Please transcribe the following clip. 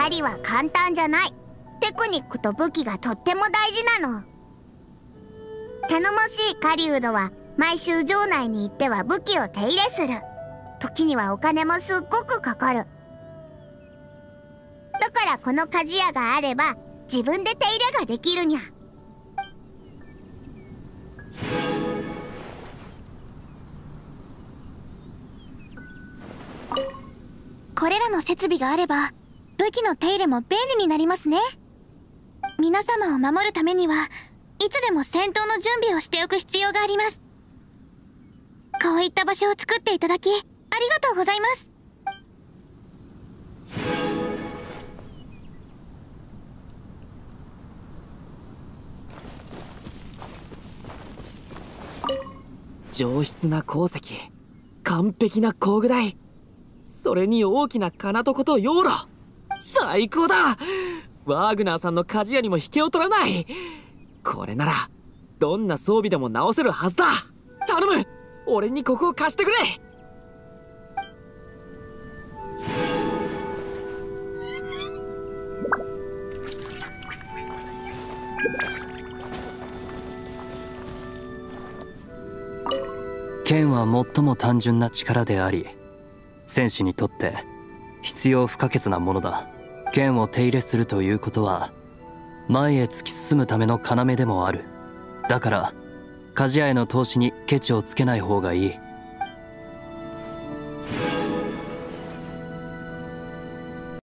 狩りは簡単じゃない。テクニックと武器がとっても大事なの。頼もしい狩人は毎週城内に行っては武器を手入れする。時にはお金もすっごくかかる。だからこの鍛冶屋があれば自分で手入れができるにゃ。 これらの設備があれば武器の手入れも便利になりますね。皆様を守るためにはいつでも戦闘の準備をしておく必要があります。こういった場所を作っていただきありがとうございます。 上質な鉱石、完璧な工具台、それに大きな金床と養路、最高だ。ワーグナーさんの鍛冶屋にも引けを取らない。これならどんな装備でも直せるはずだ。頼む、俺にここを貸してくれ。 剣は最も単純な力であり、戦士にとって必要不可欠なものだ。剣を手入れするということは前へ突き進むための要でもある。だから鍛冶屋への投資にケチをつけない方がいい。